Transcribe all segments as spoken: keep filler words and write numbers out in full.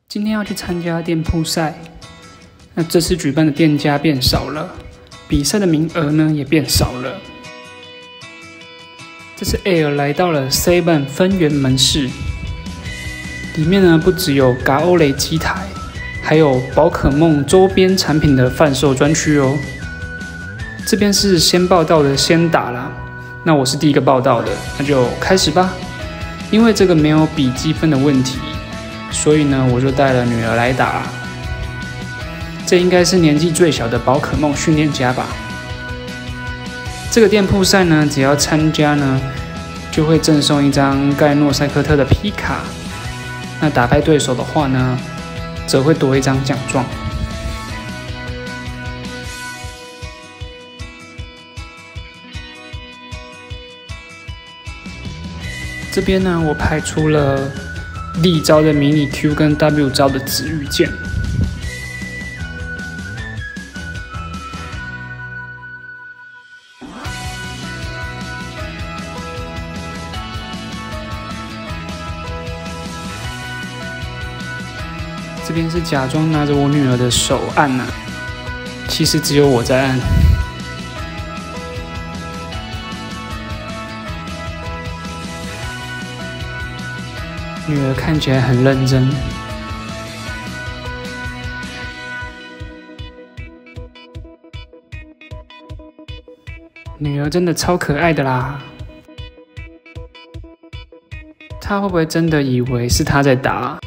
今天要去参加店铺赛，那这次举办的店家变少了，比赛的名额呢也变少了。这次 Air 来到了 Seven 分园门市，里面呢不只有嘎欧蕾机台，还有宝可梦周边产品的贩售专区哦。这边是先报到的先打啦，那我是第一个报到的，那就开始吧。因为这个没有比积分的问题，所以呢我就带了女儿来打。这应该是年纪最小的宝可梦训练家吧。这个店铺赛呢，只要参加呢，就会赠送一张盖诺赛克特的皮卡。那打败对手的话呢，则会多一张奖状。这边呢，我派出了立招的迷你 Q 跟 W 招的紫玉剑。这边是假装拿着我女儿的手按呐、啊，其实只有我在按。女儿看起来很认真。女儿真的超可爱的啦！她会不会真的以为是她在打？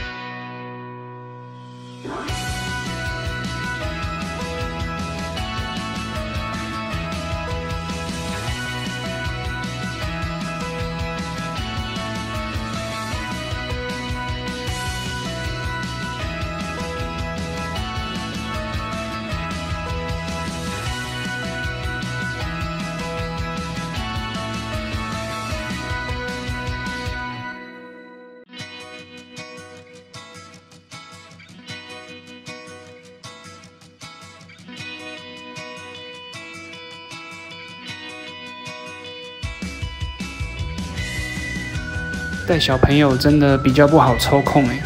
带小朋友真的比较不好抽控哎。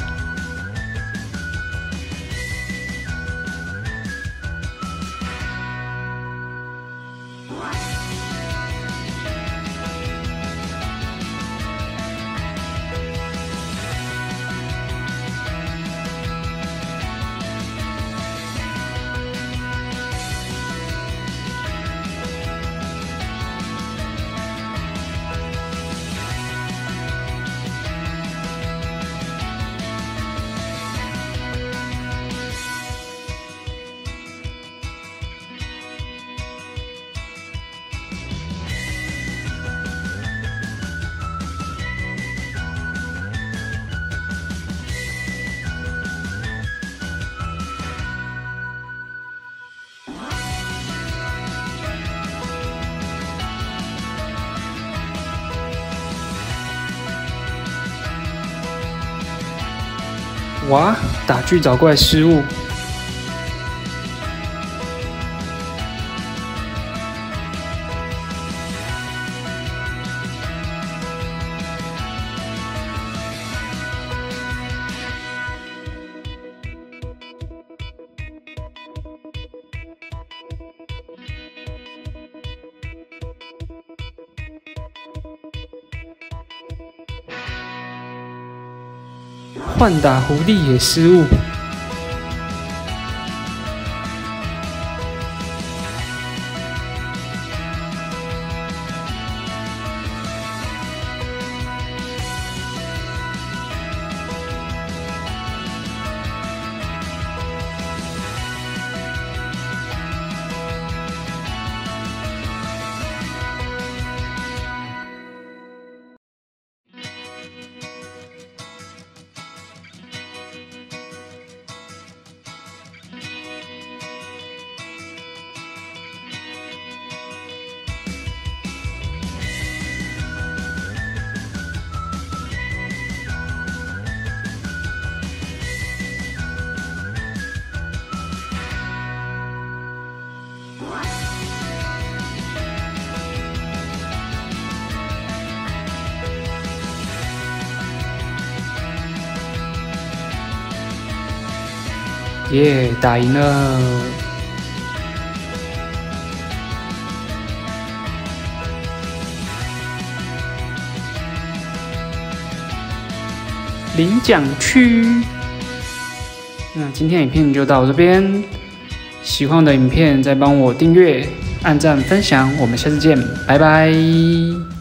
哇！打巨藻怪失误。换打狐狸也失误。 耶，打赢了！领奖区。那今天影片就到这边，喜欢我的影片再帮我订阅、按赞、分享，我们下次见，拜拜。